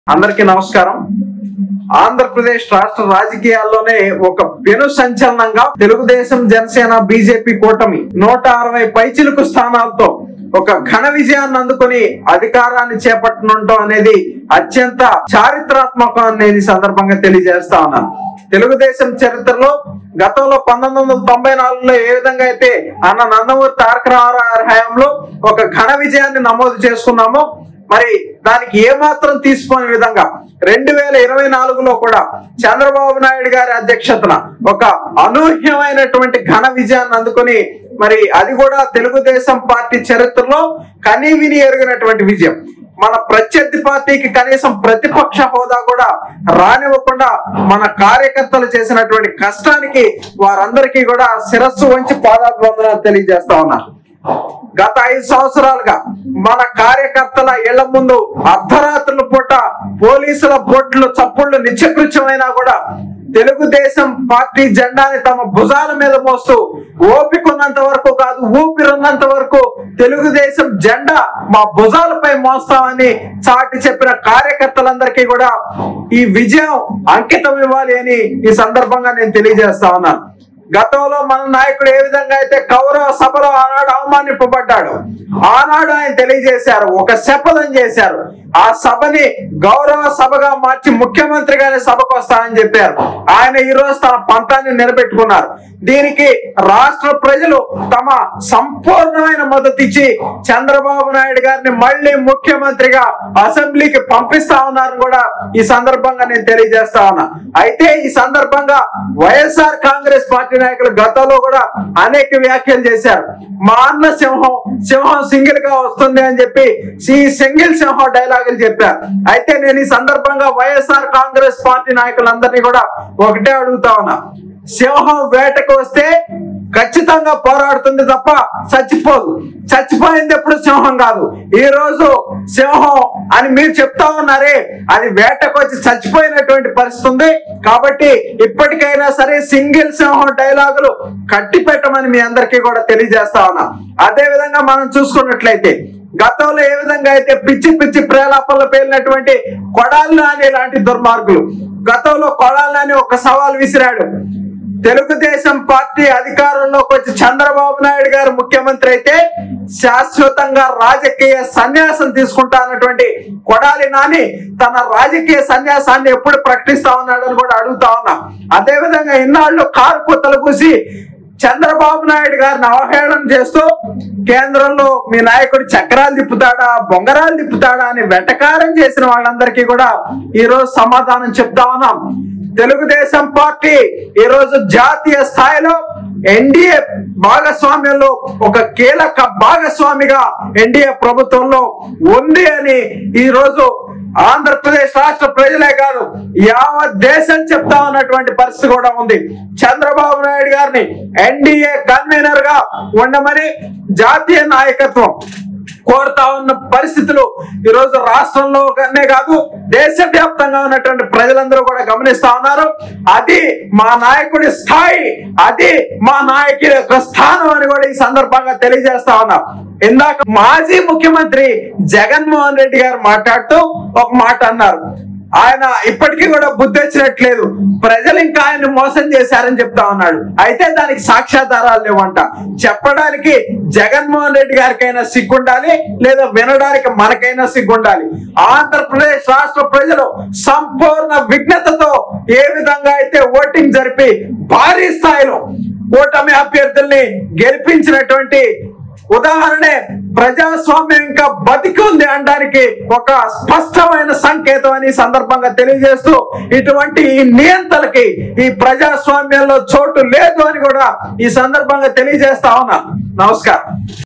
అందరికీ నమస్కారం. ఆంధ్రప్రదేశ్ రాష్ట్ర రాజకీయాల్లోనే ఒక పెను సంచలనంగా తెలుగుదేశం, జనసేన, బీజేపీ కూటమి 160 పైచిలుకు స్థానాలతో ఒక ఘన విజయాన్ని అందుకుని అధికారాన్ని చేపట్టనుండటం అనేది అత్యంత చారిత్రాత్మకం అనేది సందర్భంగా తెలియజేస్తా ఉన్నాను. తెలుగుదేశం చరిత్రలో గతంలో 1994లో ఏ విధంగా అయితే అన్న నందమూరి తారక రామారావు హయాంలో ఒక ఘన విజయాన్ని నమోదు చేసుకున్నామో, మరి దానికి ఏమాత్రం తీసుకోని విధంగా 2024లో కూడా చంద్రబాబు నాయుడు గారి అధ్యక్షతన ఒక అనూహ్యమైనటువంటి ఘన విజయాన్ని అందుకుని, మరి అది కూడా తెలుగుదేశం పార్టీ చరిత్రలో కనీవిని ఎరిగినటువంటి విజయం. మన ప్రత్యర్థి పార్టీకి కనీసం ప్రతిపక్ష హోదా కూడా రానివ్వకుండా మన కార్యకర్తలు చేసినటువంటి కష్టానికి వారందరికీ కూడా శిరస్సు వంచి పాదాభివందనాలు తెలియజేస్తా ఉన్నారు. గత 5 సంవత్సరాలుగా మన కార్యకర్తల ఇళ్ల ముందు అర్ధరాత్రుల పూట పోలీసుల బొట్లు చప్పుళ్లు నిత్యకృత్యమైనా కూడా తెలుగుదేశం పార్టీ జెండాని తమ భుజాల మీద మోస్తూ ఓపికన్నంత వరకు కాదు, ఊపిరున్నంత వరకు తెలుగుదేశం జెండా మా భుజాలపై మోస్తామని చాటి చెప్పిన కార్యకర్తలందరికీ కూడా ఈ విజయం అంకితం ఇవ్వాలి అని ఈ సందర్భంగా నేను తెలియజేస్తా ఉన్నాను. గతంలో మన నాయకుడు ఏ విధంగా అయితే కౌరవ సభలో ఆనాడు అవమానింపబడ్డాడు, ఆనాడు ఆయన తెలియజేశారు, ఒక శపథం చేశారు. ఆ సభని గౌరవ సభగా మార్చి ముఖ్యమంత్రిగానే సభకు వస్తానని చెప్పారు. ఆయన ఈ రోజు తన పంతాన్ని నిలబెట్టుకున్నారు. దీనికి రాష్ట్ర ప్రజలు తమ సంపూర్ణమైన మద్దతు ఇచ్చి చంద్రబాబు నాయుడు గారిని మళ్ళీ ముఖ్యమంత్రిగా అసెంబ్లీకి పంపిస్తా ఉన్నారని కూడా ఈ సందర్భంగా నేను తెలియజేస్తా ఉన్నా. అయితే ఈ సందర్భంగా వైఎస్ఆర్ కాంగ్రెస్ పార్టీ నాయకులు గతంలో కూడా అనేక వ్యాఖ్యలు చేశారు. మా అన్న సింహం సింగిల్ గా వస్తుంది అని చెప్పి ఈ సింగిల్ సింహం డైలాగులు చెప్పారు. అయితే నేను ఈ సందర్భంగా వైఎస్ఆర్ కాంగ్రెస్ పార్టీ నాయకులందరినీ కూడా ఒకటే అడుగుతా ఉన్నా, సింహం వేటకు వస్తే ఖచ్చితంగా పోరాడుతుంది తప్ప చచ్చిపోదు. చచ్చిపోయింది ఎప్పుడు సింహం కాదు. ఈ రోజు సింహం అని మీరు చెప్తా ఉన్నారే, అది వేటకు వచ్చి చచ్చిపోయినటువంటి పరిస్థితి ఉంది. కాబట్టి ఇప్పటికైనా సరే సింగిల్ సింహం డైలాగులు కట్టి పెట్టమని మీ అందరికీ కూడా తెలియజేస్తా ఉన్నా. అదే విధంగా మనం చూసుకున్నట్లయితే గతంలో ఏ విధంగా అయితే పిచ్చి పిచ్చి ప్రేలాపనలు పేలినటువంటి కొడాలి నాని లాంటి దుర్మార్గులు గతంలో కొడాలి నాని ఒక సవాల్ విసిరాడు. తెలుగుదేశం పార్టీ అధికారంలోకి వచ్చి చంద్రబాబు నాయుడు గారు ముఖ్యమంత్రి అయితే శాశ్వతంగా రాజకీయ సన్యాసం తీసుకుంటా అన్నటువంటి కొడాలి నాని తన రాజకీయ సన్యాసాన్ని ఎప్పుడు ప్రకటిస్తా ఉన్నాడని కూడా అడుగుతా ఉన్నా. అదే విధంగా ఇన్నాళ్ళు కారు కుత్తలు కూసి చంద్రబాబు నాయుడు గారిని అవహేళన చేస్తూ కేంద్రంలో మీ నాయకుడు చక్రాలు తిప్పుతాడా, బొంగరాలు తిప్పుతాడా అని వెటకారం చేసిన వాళ్ళందరికీ కూడా ఈ రోజు సమాధానం చెప్తా ఉన్నాం. తెలుగుదేశం పార్టీ ఈ రోజు జాతీయ స్థాయిలో ఎన్డీఏ భాగస్వామ్యంలో ఒక కీలక భాగస్వామిగా ఎన్డీఏ ప్రభుత్వంలో ఉంది అని ఈ రోజు ఆంధ్రప్రదేశ్ రాష్ట్ర ప్రజలే కాదు యావత్ దేశం చెప్తా ఉన్నటువంటి పరిస్థితి కూడా ఉంది. చంద్రబాబు నాయుడు గారిని ఎన్డీఏ కన్వీనర్ గా ఉండమని జాతీయ నాయకత్వం కోరుతా ఉన్న పరిస్థితులు ఈ రోజు రాష్ట్రంలోనే కాదు దేశవ్యాప్తంగా ఉన్నటువంటి ప్రజలందరూ కూడా గమనిస్తా ఉన్నారు. అది మా నాయకుడి స్థాయి, అది మా నాయకుడి యొక్క స్థానం అని కూడా ఈ సందర్భంగా తెలియజేస్తా ఉన్నాం. ఇందాక మాజీ ముఖ్యమంత్రి జగన్మోహన్ రెడ్డి గారు మాట్లాడుతూ ఒక మాట అన్నారు, ఆయన ఇప్పటికీ కూడా బుద్ధి వచ్చినట్లేదు, ప్రజలు ఇంకా ఆయన మోసం చేశారని చెప్తా ఉన్నాడు. అయితే దానికి సాక్ష్యాధారాలు లేవంట. చెప్పడానికి జగన్మోహన్ రెడ్డి గారికైనా సిగ్గుండాలి, లేదా వినడానికి మనకైనా సిగ్గుండాలి. ఆంధ్రప్రదేశ్ రాష్ట్ర ప్రజలు సంపూర్ణ విఘ్నతతో ఏ విధంగా అయితే ఓటింగ్ జరిపి భారీ స్థాయిలో కూటమి అభ్యర్థుల్ని గెలిపించినటువంటి ఉదాహరణే ప్రజాస్వామ్యం ఇంకా బతికి ఉంది అనడానికి ఒక స్పష్టమైన సంకేతం అని సందర్భంగా తెలియజేస్తూ ఇటువంటి ఈ నియంత్రణకి ఈ ప్రజాస్వామ్యంలో చోటు లేదు అని కూడా ఈ సందర్భంగా తెలియజేస్తా ఉన్నా. నమస్కారం.